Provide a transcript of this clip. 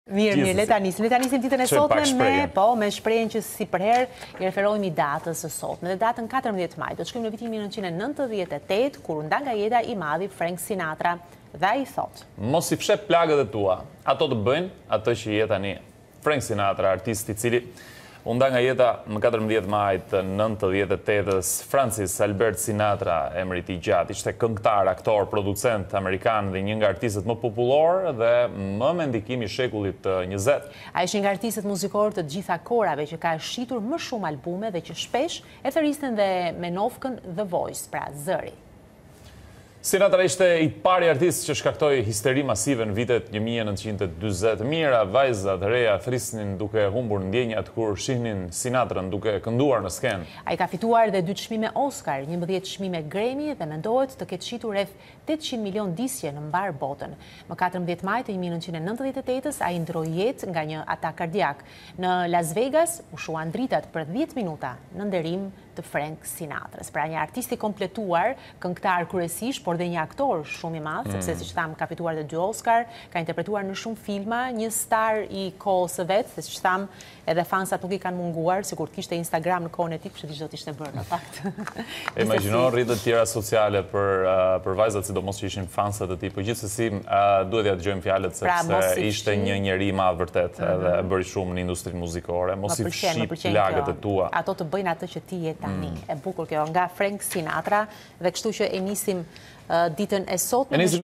Mirë, le ta nisim ditën e sotme me shprehjen që si për herë i referohemi datës së sotme. Në datën 14 maj do të shkojmë në vitin 1998 kur u nda nga jeta i madhi Frank Sinatra dhe ai thot: Mos i fshep plagët e tua, ato të bëjnë atë që je tani. Frank Sinatra, artist i cili u nda nga jeta më 14 maj të 98-s, Francis Albert Sinatra, emri i tij gjatë, ishte këngëtar, aktor, producent amerikan dhe një nga artistët më popullor dhe më me ndikim i shekullit 20. Ai është një nga artistët muzikor të gjitha kohërave që ka shitur më shumë albume dhe që shpesh e thëristen dhe me nofkën The Voice, pra zëri. Sinatra ishte i pari artist që shkaktoi histeri masive në vitet 1940. Mira, vajza të reja thrisnin duke humbur ndjenjat kur shihnin Sinatrën duke kënduar në skenë. Ai ka fituar dhe 2 çmime Oscar, 11 çmime Grammy dhe mendohet të ketë shitur rreth 800 milion disje në mbar botën. Më 14 maj të 1998-s ai ndroi jetë nga një atak kardiak. Në Las Vegas u shuan dritat për 10 minuta në nderim të Frank Sinatras. Pra një artist i kompletuar, këngëtar kryesisht, por dhe një aktor shumë i madh, sepse siç tham ka fituar dhe 2 Oscar, ka interpretuar në shumë filma, një star i kohës së vet, siç tham, edhe fansat nuk i kanë munguar, sikur të kishte Instagram në kohën e tij, kështu që çdo të ishte bërë në fakt. Imagjino rrjetet të tjera sociale për vajzat, sidomos që ishin fansat e tij, por gjithsesi duhet ja dëgjojmë fjalët sepse ishte një njerëz i madh vërtet, edhe bëri shumë në industrinë muzikore. Mos i fship plagët e tua. Ato të bëjnë atë që ti je tani. E bukur kjo nga Frank Sinatra dhe kështu që e nisim ditën e sotme.